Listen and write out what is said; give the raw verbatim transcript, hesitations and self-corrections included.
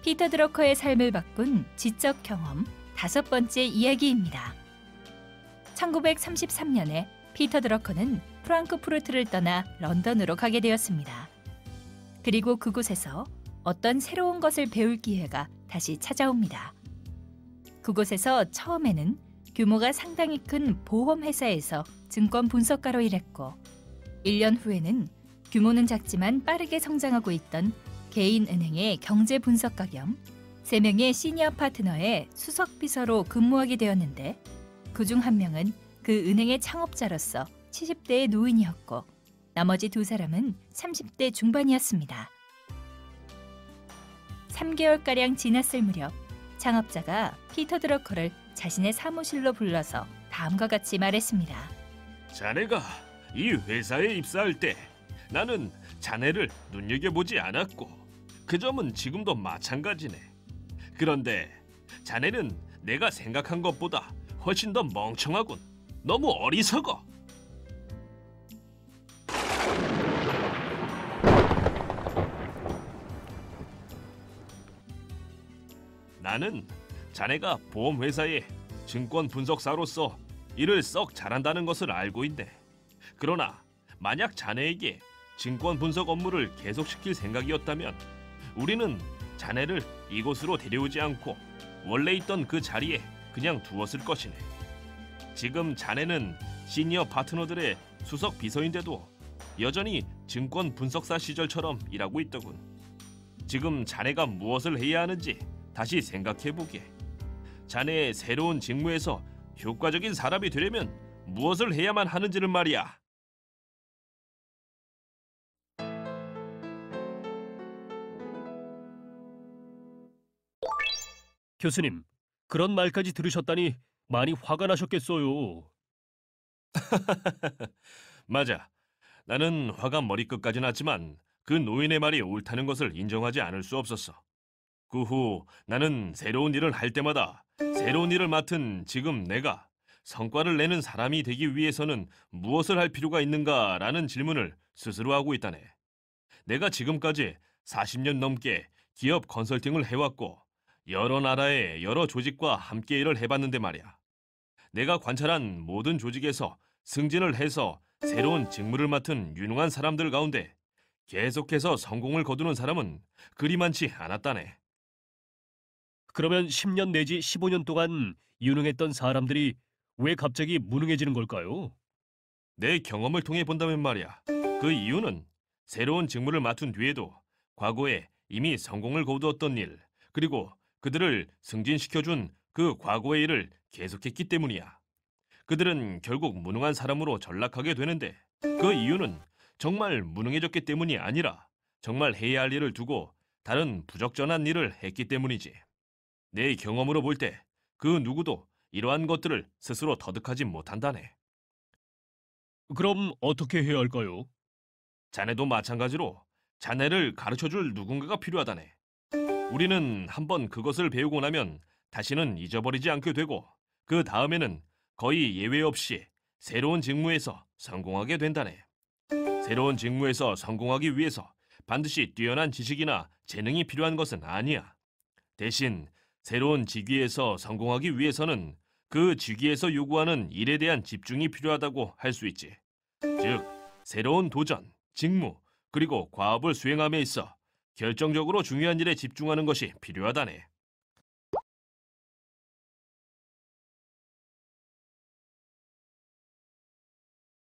피터 드러커의 삶을 바꾼 지적 경험 다섯 번째 이야기입니다. 천구백삼십삼 년에 피터 드러커는 프랑크푸르트를 떠나 런던으로 가게 되었습니다. 그리고 그곳에서 어떤 새로운 것을 배울 기회가 다시 찾아옵니다. 그곳에서 처음에는 규모가 상당히 큰 보험회사에서 증권 분석가로 일했고 일 년 후에는 규모는 작지만 빠르게 성장하고 있던 개인은행의 경제 분석가 겸 세 명의 시니어 파트너의 수석 비서로 근무하게 되었는데 그중 한 명은 그 은행의 창업자로서 칠십 대의 노인이었고 나머지 두 사람은 삼십 대 중반이었습니다. 삼 개월가량 지났을 무렵 창업자가 피터 드러커를 자신의 사무실로 불러서 다음과 같이 말했습니다. 자네가 이 회사에 입사할 때 나는 자네를 눈여겨보지 않았고 그 점은 지금도 마찬가지네. 그런데 자네는 내가 생각한 것보다 훨씬 더 멍청하군. 너무 어리석어. 나는 자네가 보험회사의 증권 분석사로서 일을 썩 잘한다는 것을 알고 있네. 그러나 만약 자네에게 증권 분석 업무를 계속시킬 생각이었다면 우리는 자네를 이곳으로 데려오지 않고 원래 있던 그 자리에 그냥 두었을 것이네. 지금 자네는 시니어 파트너들의 수석 비서인데도 여전히 증권 분석사 시절처럼 일하고 있더군. 지금 자네가 무엇을 해야 하는지 다시 생각해보게. 자네의 새로운 직무에서 효과적인 사람이 되려면 무엇을 해야만 하는지를 말이야. 교수님, 그런 말까지 들으셨다니 많이 화가 나셨겠어요. 맞아. 나는 화가 머리끝까지 났지만 그 노인의 말이 옳다는 것을 인정하지 않을 수 없었어. 그 후 나는 새로운 일을 할 때마다 새로운 일을 맡은 지금 내가 성과를 내는 사람이 되기 위해서는 무엇을 할 필요가 있는가라는 질문을 스스로 하고 있다네. 내가 지금까지 사십 년 넘게 기업 컨설팅을 해왔고 여러 나라의 여러 조직과 함께 일을 해봤는데 말이야. 내가 관찰한 모든 조직에서 승진을 해서 새로운 직무를 맡은 유능한 사람들 가운데 계속해서 성공을 거두는 사람은 그리 많지 않았다네. 그러면 십 년 내지 십오 년 동안 유능했던 사람들이 왜 갑자기 무능해지는 걸까요? 내 경험을 통해 본다면 말이야. 그 이유는 새로운 직무를 맡은 뒤에도 과거에 이미 성공을 거두었던 일, 그리고 그들을 승진시켜준 그 과거의 일을 계속했기 때문이야. 그들은 결국 무능한 사람으로 전락하게 되는데 그 이유는 정말 무능해졌기 때문이 아니라 정말 해야 할 일을 두고 다른 부적절한 일을 했기 때문이지. 내 경험으로 볼 때 그 누구도 이러한 것들을 스스로 터득하지 못한다네. 그럼 어떻게 해야 할까요? 자네도 마찬가지로 자네를 가르쳐줄 누군가가 필요하다네. 우리는 한번 그것을 배우고 나면 다시는 잊어버리지 않게 되고 그 다음에는 거의 예외 없이 새로운 직무에서 성공하게 된다네. 새로운 직무에서 성공하기 위해서 반드시 뛰어난 지식이나 재능이 필요한 것은 아니야. 대신 새로운 직위에서 성공하기 위해서는 그 직위에서 요구하는 일에 대한 집중이 필요하다고 할 수 있지. 즉, 새로운 도전, 직무, 그리고 과업을 수행함에 있어 결정적으로 중요한 일에 집중하는 것이 필요하다네.